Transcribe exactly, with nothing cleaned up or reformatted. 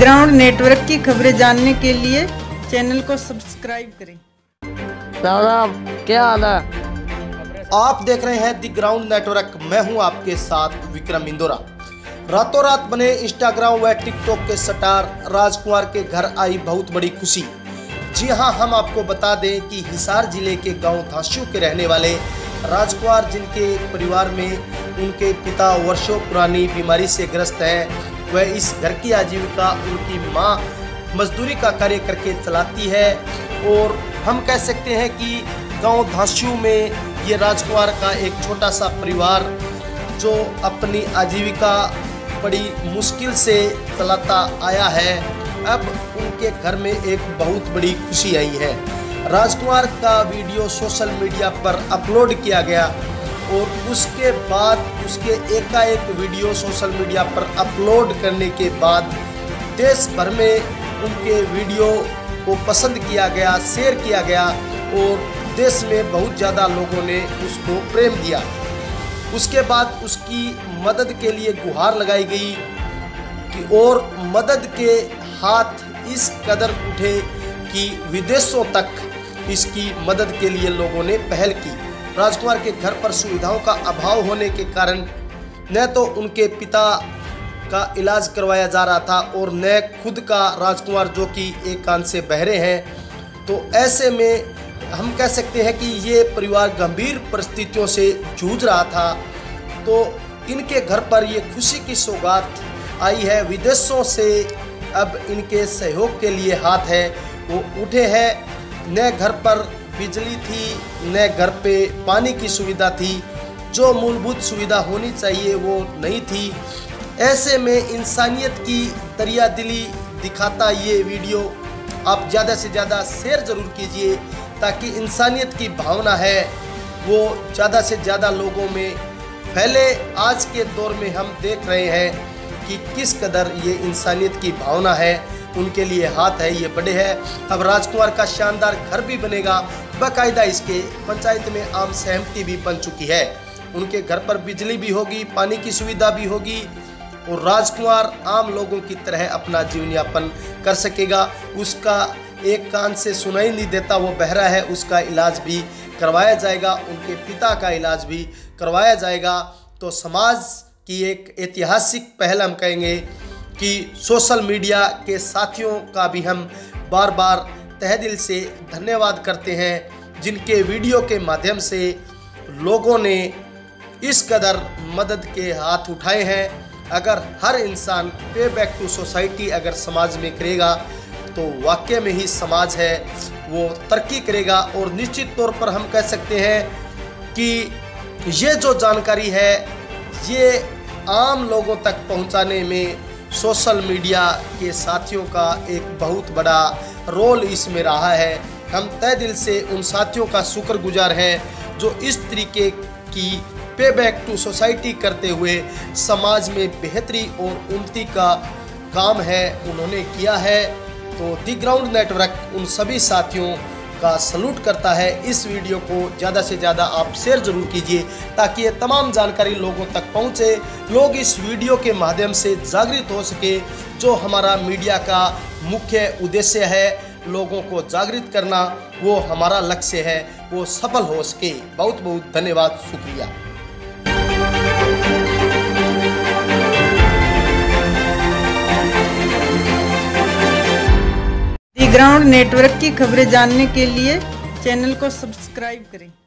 Ground network की खबरें जानने के लिए चैनल को सब्सक्राइब करें। क्या हाल है? आप देख रहे हैं दी ग्राउंड नेटवर्क। मैं हूं आपके साथ विक्रम इंदौरा। रातों रात बने इंस्टाग्राम व टिकटॉक के स्टार राजकुमार के घर आई बहुत बड़ी खुशी। जी हां, हम आपको बता दें कि हिसार जिले के गांव धास्यू के रहने वाले राजकुमार, जिनके परिवार में उनके पिता वर्षों पुरानी बीमारी से ग्रस्त हैं, वह इस घर की आजीविका उनकी मां मजदूरी का कार्य करके चलाती है। और हम कह सकते हैं कि गांव धास्यू में ये राजकुमार का एक छोटा सा परिवार जो अपनी आजीविका बड़ी मुश्किल से चलाता आया है, अब उनके घर में एक बहुत बड़ी खुशी आई है। राजकुमार का वीडियो सोशल मीडिया पर अपलोड किया गया और उसके बाद उसके एकाएक वीडियो सोशल मीडिया पर अपलोड करने के बाद देश भर में उनके वीडियो को पसंद किया गया, शेयर किया गया और देश में बहुत ज़्यादा लोगों ने उसको प्रेम दिया। उसके बाद उसकी मदद के लिए गुहार लगाई गई कि और मदद के हाथ इस कदर उठे कि विदेशों तक इसकी मदद के लिए लोगों ने पहल की। राजकुमार के घर पर सुविधाओं का अभाव होने के कारण न तो उनके पिता का इलाज करवाया जा रहा था और न खुद का राजकुमार, जो कि एक कान से बहरे हैं। तो ऐसे में हम कह सकते हैं कि ये परिवार गंभीर परिस्थितियों से जूझ रहा था। तो इनके घर पर ये खुशी की सौगात आई है। विदेशों से अब इनके सहयोग के लिए हाथ है वो उठे हैं। न घर पर बिजली थी, न घर पे पानी की सुविधा थी, जो मूलभूत सुविधा होनी चाहिए वो नहीं थी। ऐसे में इंसानियत की दरिया दिली दिखाता ये वीडियो आप ज़्यादा से ज़्यादा शेयर ज़रूर कीजिए, ताकि इंसानियत की भावना है वो ज़्यादा से ज़्यादा लोगों में फैले। आज के दौर में हम देख रहे हैं कि किस कदर ये इंसानियत की भावना है, उनके लिए हाथ है, ये बड़े हैं। अब राजकुमार का शानदार घर भी बनेगा, बाकायदा इसके पंचायत में आम सहमति भी बन चुकी है। उनके घर पर बिजली भी होगी, पानी की सुविधा भी होगी और राजकुमार आम लोगों की तरह अपना जीवन यापन कर सकेगा। उसका एक कान से सुनाई नहीं देता, वो बहरा है, उसका इलाज भी करवाया जाएगा, उनके पिता का इलाज भी करवाया जाएगा। तो समाज की एक ऐतिहासिक पहल हम कहेंगे कि सोशल मीडिया के साथियों का भी हम बार बार तहे दिल से धन्यवाद करते हैं, जिनके वीडियो के माध्यम से लोगों ने इस कदर मदद के हाथ उठाए हैं। अगर हर इंसान पे बैक टू सोसाइटी अगर समाज में करेगा तो वाकई में ही समाज है वो तरक्की करेगा। और निश्चित तौर पर हम कह सकते हैं कि ये जो जानकारी है ये आम लोगों तक पहुंचाने में सोशल मीडिया के साथियों का एक बहुत बड़ा रोल इसमें रहा है। हम तहे दिल से उन साथियों का शुक्रगुजार हैं जो इस तरीके की पे बैक टू सोसाइटी करते हुए समाज में बेहतरी और उन्नति का काम है उन्होंने किया है। तो दी ग्राउंड नेटवर्क उन सभी साथियों का सलूट करता है। इस वीडियो को ज़्यादा से ज़्यादा आप शेयर जरूर कीजिए, ताकि ये तमाम जानकारी लोगों तक पहुँचे, लोग इस वीडियो के माध्यम से जागृत हो सके। जो हमारा मीडिया का मुख्य उद्देश्य है लोगों को जागृत करना, वो हमारा लक्ष्य है, वो सफल हो सके। बहुत बहुत धन्यवाद, शुक्रिया। दी ग्राउंड नेटवर्क की खबरें जानने के लिए चैनल को सब्सक्राइब करें।